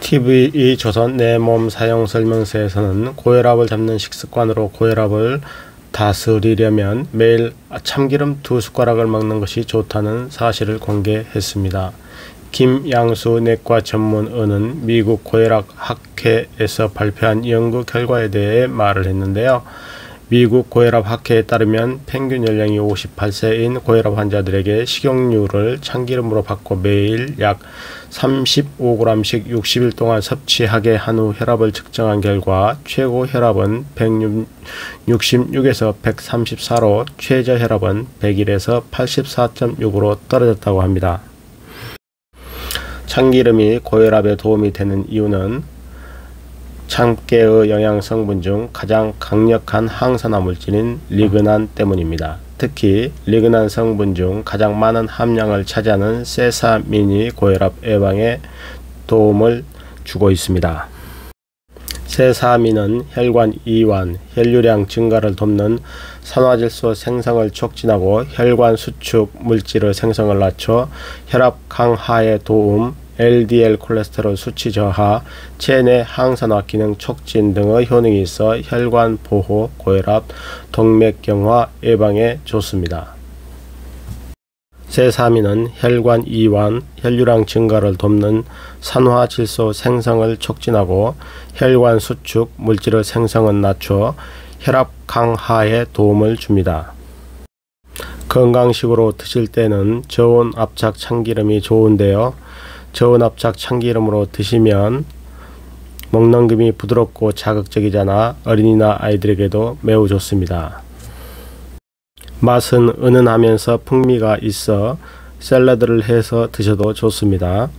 TV조선 내 몸 사용 설명서에서는 고혈압을 잡는 식습관으로 고혈압을 다스리려면 매일 참기름 2숟가락을 먹는 것이 좋다는 사실을 공개했습니다. 김양수 내과 전문의는 미국 고혈압 학회에서 발표한 연구 결과에 대해 말을 했는데요. 미국 고혈압 학회에 따르면 평균 연령이 58세인 고혈압 환자들에게 식용유를 참기름으로 바꿔 매일 약 35g씩 60일 동안 섭취하게 한 후 혈압을 측정한 결과 최고 혈압은 166에서 134로 최저 혈압은 101에서 84.6으로 떨어졌다고 합니다. 참기름이 고혈압에 도움이 되는 이유는 참깨의 영양 성분 중 가장 강력한 항산화 물질인 리그난 때문입니다. 특히 리그난 성분 중 가장 많은 함량을 차지하는 세사민이 고혈압 예방에 도움을 주고 있습니다. 세사민은 혈관 이완, 혈류량 증가를 돕는 산화질소 생성을 촉진하고 혈관 수축 물질의 생성을 낮춰 혈압 강하에 도움, LDL 콜레스테롤 수치 저하, 체내 항산화 기능 촉진 등의 효능이 있어 혈관 보호, 고혈압, 동맥경화 예방에 좋습니다. 세사민은 혈관 이완, 혈류량 증가를 돕는 산화질소 생성을 촉진하고 혈관 수축 물질의 생성은 낮춰 혈압 강하에 도움을 줍니다. 건강식으로 드실 때는 저온 압착 참기름이 좋은데요. 저온 압착 참기름으로 드시면 먹는 김이 부드럽고 자극적이지 않아 어린이나 아이들에게도 매우 좋습니다. 맛은 은은하면서 풍미가 있어 샐러드를 해서 드셔도 좋습니다.